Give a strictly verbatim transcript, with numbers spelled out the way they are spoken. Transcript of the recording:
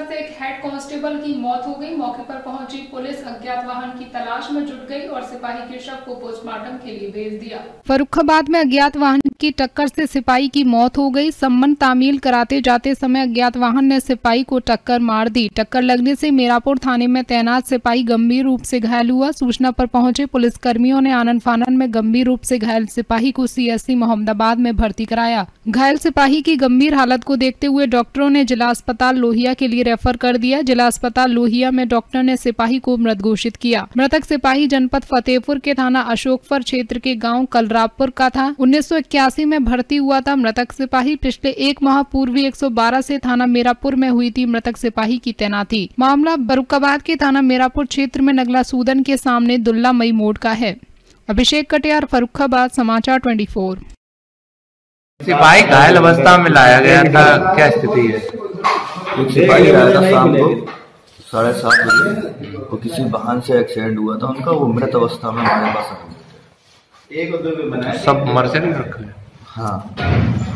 से एक head constable की मौत हो गई। मौके पर पहुंची पुलिस अज्ञात वाहन की तलाश में जुट गई और सिपाही के शव को पोस्टमार्टम के लिए भेज दिया। फर्रुखाबाद में अज्ञात वाहन की टक्कर से सिपाही की मौत हो गई। संबंध तामील कराते जाते समय अज्ञात वाहन ने सिपाही को टक्कर मार दी। टक्कर लगने से मीरापुर थाने में तैनात सिपाही गंभीर रूप से घायल हुआ। सूचना पर पहुंचे पुलिसकर्मियों ने आनन फानन में गंभीर रूप से घायल सिपाही को सीएससी मोहम्मदाबाद में भर्ती कराया। घायल सिपाही की गंभीर हालत को देखते हुए डॉक्टरों ने जिला अस्पताल लोहिया के लिए रेफर कर दिया। जिला अस्पताल लोहिया में डॉक्टर ने सिपाही को मृत घोषित किया। मृतक सिपाही जनपद फतेहपुर के थाना अशोकपुर क्षेत्र के गांव कलरापुर का था। उन्नीस सौ इक्यासी में भर्ती हुआ था। मृतक सिपाही पिछले एक माह पूर्व एक सौ बारह से थाना मीरापुर में हुई थी मृतक सिपाही की तैनाती। मामला फर्रुखाबाद के थाना मीरापुर क्षेत्र में नगला सूदन के सामने दुल्ला मई मोड़ का है। अभिषेक कटियार, फर्रुखाबाद, समाचार चौबीस। सिपाही घायल अवस्था में लाया गया था, क्या स्थिति है? एक सिपाही आया था शाम को साढ़े सात बजे, वो किसी वाहन से एक्सीडेंट हुआ था उनका, वो मृत अवस्था में हमारे पास आ गया। सब मर से नहीं रखा है। हाँ।